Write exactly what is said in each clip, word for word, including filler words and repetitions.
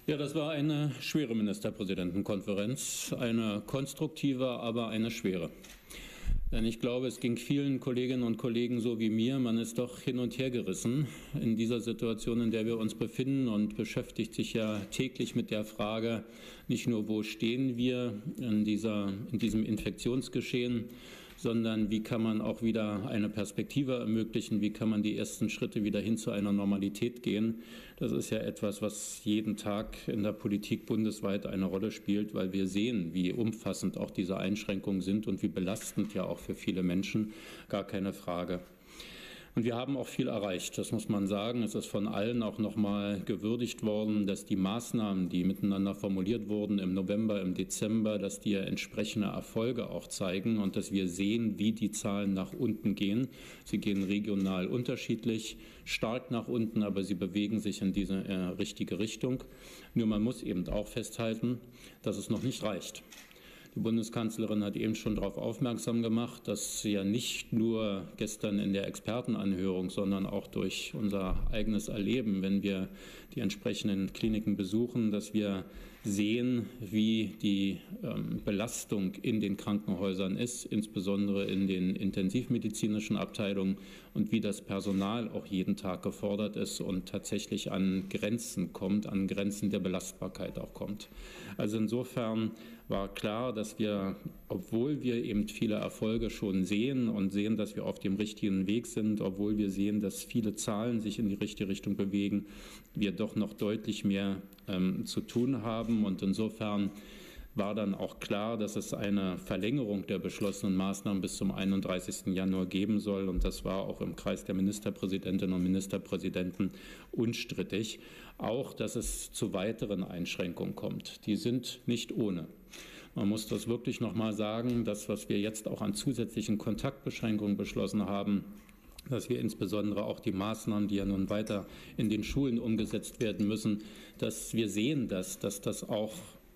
Ja, das war eine schwere Ministerpräsidentenkonferenz, eine konstruktive, aber eine schwere. Denn ich glaube, es ging vielen Kolleginnen und Kollegen so wie mir, man ist doch hin und her gerissen in dieser Situation, in der wir uns befinden, und beschäftigt sich ja täglich mit der Frage, nicht nur, wo stehen wir in, dieser, in diesem Infektionsgeschehen, sondern wie kann man auch wieder eine Perspektive ermöglichen, wie kann man die ersten Schritte wieder hin zu einer Normalität gehen. Das ist ja etwas, was jeden Tag in der Politik bundesweit eine Rolle spielt, weil wir sehen, wie umfassend auch diese Einschränkungen sind und wie belastend ja auch für viele Menschen, gar keine Frage. Und wir haben auch viel erreicht, das muss man sagen. Es ist von allen auch noch mal gewürdigt worden, dass die Maßnahmen, die miteinander formuliert wurden im November, im Dezember, dass die ja entsprechende Erfolge auch zeigen und dass wir sehen, wie die Zahlen nach unten gehen. Sie gehen regional unterschiedlich, stark nach unten, aber sie bewegen sich in diese äh, richtige Richtung. Nur man muss eben auch festhalten, dass es noch nicht reicht. Die Bundeskanzlerin hat eben schon darauf aufmerksam gemacht, dass ja nicht nur gestern in der Expertenanhörung, sondern auch durch unser eigenes Erleben, wenn wir die entsprechenden Kliniken besuchen, dass wir sehen, wie die ähm, Belastung in den Krankenhäusern ist, insbesondere in den intensivmedizinischen Abteilungen, und wie das Personal auch jeden Tag gefordert ist und tatsächlich an Grenzen kommt, an Grenzen der Belastbarkeit auch kommt. Also insofern war klar, dass wir, obwohl wir eben viele Erfolge schon sehen und sehen, dass wir auf dem richtigen Weg sind, obwohl wir sehen, dass viele Zahlen sich in die richtige Richtung bewegen, wir doch noch deutlich mehr ähm, zu tun haben. Und insofern war dann auch klar, dass es eine Verlängerung der beschlossenen Maßnahmen bis zum einunddreißigsten Januar geben soll. Und das war auch im Kreis der Ministerpräsidentinnen und Ministerpräsidenten unstrittig. Auch, dass es zu weiteren Einschränkungen kommt. Die sind nicht ohne. Man muss das wirklich noch mal sagen, das, was wir jetzt auch an zusätzlichen Kontaktbeschränkungen beschlossen haben, dass wir insbesondere auch die Maßnahmen, die ja nun weiter in den Schulen umgesetzt werden müssen, dass wir sehen, dass, dass das auch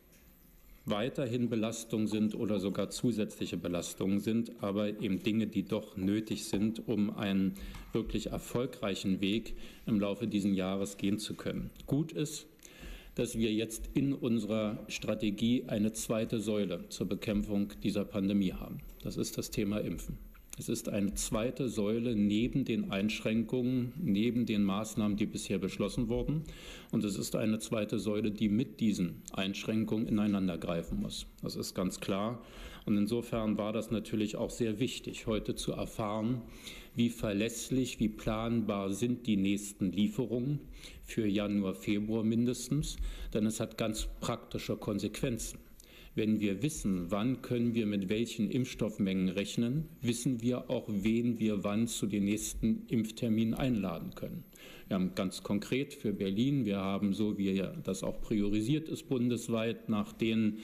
weiterhin Belastungen sind oder sogar zusätzliche Belastungen sind, aber eben Dinge, die doch nötig sind, um einen wirklich erfolgreichen Weg im Laufe dieses Jahres gehen zu können. Gut ist, dass wir jetzt in unserer Strategie eine zweite Säule zur Bekämpfung dieser Pandemie haben. Das ist das Thema Impfen. Es ist eine zweite Säule neben den Einschränkungen, neben den Maßnahmen, die bisher beschlossen wurden. Und es ist eine zweite Säule, die mit diesen Einschränkungen ineinander greifen muss. Das ist ganz klar. Und insofern war das natürlich auch sehr wichtig, heute zu erfahren, wie verlässlich, wie planbar sind die nächsten Lieferungen für Januar, Februar mindestens. Denn es hat ganz praktische Konsequenzen. Wenn wir wissen, wann können wir mit welchen Impfstoffmengen rechnen, wissen wir auch, wen wir wann zu den nächsten Impfterminen einladen können. Wir haben ganz konkret für Berlin, wir haben, so wie das auch priorisiert ist bundesweit, nach den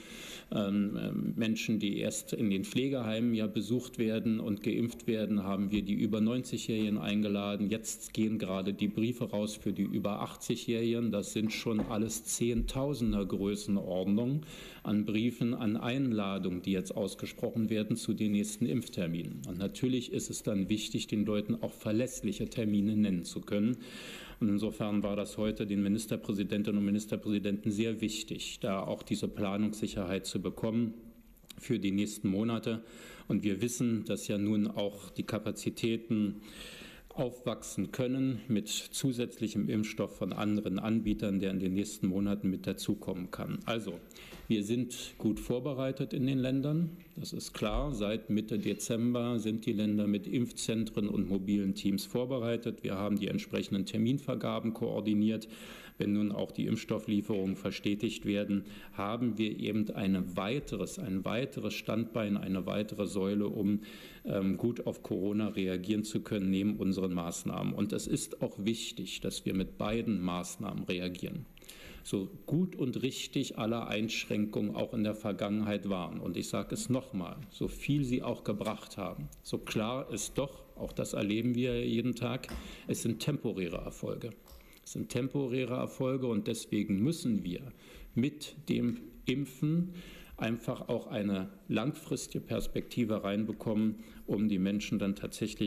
ähm, Menschen, die erst in den Pflegeheimen ja besucht werden und geimpft werden, haben wir die über neunzigjährigen eingeladen. Jetzt gehen gerade die Briefe raus für die über achtzigjährigen. Das sind schon alles Zehntausender Größenordnung an Briefen, an Einladungen, die jetzt ausgesprochen werden zu den nächsten Impfterminen. Und natürlich ist es dann wichtig, den Leuten auch verlässliche Termine nennen zu können. Und insofern war das heute den Ministerpräsidentinnen und Ministerpräsidenten sehr wichtig, da auch diese Planungssicherheit zu bekommen für die nächsten Monate. Und wir wissen, dass ja nun auch die Kapazitäten aufwachsen können mit zusätzlichem Impfstoff von anderen Anbietern, der in den nächsten Monaten mit dazukommen kann. Also, wir sind gut vorbereitet in den Ländern. Das ist klar. Seit Mitte Dezember sind die Länder mit Impfzentren und mobilen Teams vorbereitet. Wir haben die entsprechenden Terminvergaben koordiniert. Wenn nun auch die Impfstofflieferungen verstetigt werden, haben wir eben eine weiteres, ein weiteres Standbein, eine weitere Säule, um ähm, gut auf Corona reagieren zu können, neben unseren Maßnahmen. Und es ist auch wichtig, dass wir mit beiden Maßnahmen reagieren. So gut und richtig alle Einschränkungen auch in der Vergangenheit waren. Und ich sage es nochmal, so viel sie auch gebracht haben, so klar ist doch, auch das erleben wir jeden Tag, es sind temporäre Erfolge. Es sind temporäre Erfolge und deswegen müssen wir mit dem Impfen einfach auch eine langfristige Perspektive reinbekommen, um die Menschen dann tatsächlich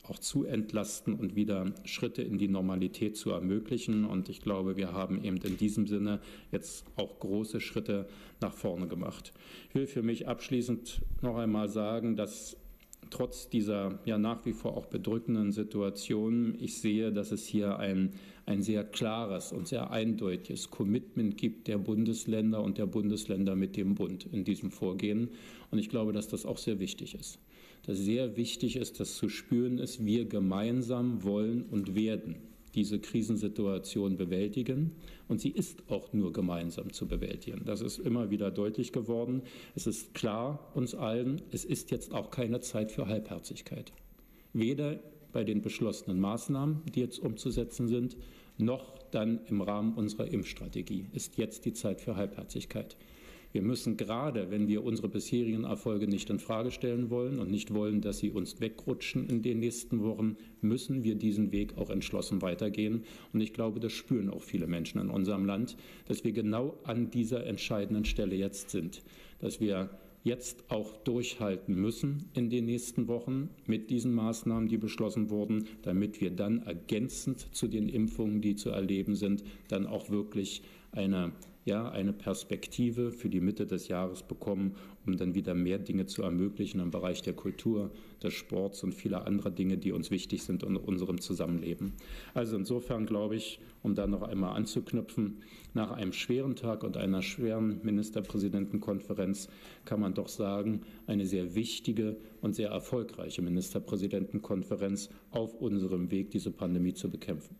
auch zu entlasten und wieder Schritte in die Normalität zu ermöglichen. Und ich glaube, wir haben eben in diesem Sinne jetzt auch große Schritte nach vorne gemacht. Ich will für mich abschließend noch einmal sagen, dass trotz dieser ja nach wie vor auch bedrückenden Situation ich sehe, dass es hier ein, ein sehr klares und sehr eindeutiges Commitment gibt der Bundesländer und der Bundesländer mit dem Bund in diesem Vorgehen. Und ich glaube, dass das auch sehr wichtig ist. Dass sehr wichtig ist, dass zu spüren ist, wir gemeinsam wollen und werden diese Krisensituation bewältigen. Und sie ist auch nur gemeinsam zu bewältigen. Das ist immer wieder deutlich geworden. Es ist klar uns allen, es ist jetzt auch keine Zeit für Halbherzigkeit. Weder bei den beschlossenen Maßnahmen, die jetzt umzusetzen sind, noch dann im Rahmen unserer Impfstrategie ist jetzt die Zeit für Halbherzigkeit. Wir müssen gerade, wenn wir unsere bisherigen Erfolge nicht in Frage stellen wollen und nicht wollen, dass sie uns wegrutschen in den nächsten Wochen, müssen wir diesen Weg auch entschlossen weitergehen. Und ich glaube, das spüren auch viele Menschen in unserem Land, dass wir genau an dieser entscheidenden Stelle jetzt sind, dass wir jetzt auch durchhalten müssen in den nächsten Wochen mit diesen Maßnahmen, die beschlossen wurden, damit wir dann ergänzend zu den Impfungen, die zu erleben sind, dann auch wirklich eine ja, eine Perspektive für die Mitte des Jahres bekommen, um dann wieder mehr Dinge zu ermöglichen im Bereich der Kultur, des Sports und vieler anderer Dinge, die uns wichtig sind in unserem Zusammenleben. Also insofern glaube ich, um da noch einmal anzuknüpfen, nach einem schweren Tag und einer schweren Ministerpräsidentenkonferenz kann man doch sagen, eine sehr wichtige und sehr erfolgreiche Ministerpräsidentenkonferenz auf unserem Weg, diese Pandemie zu bekämpfen.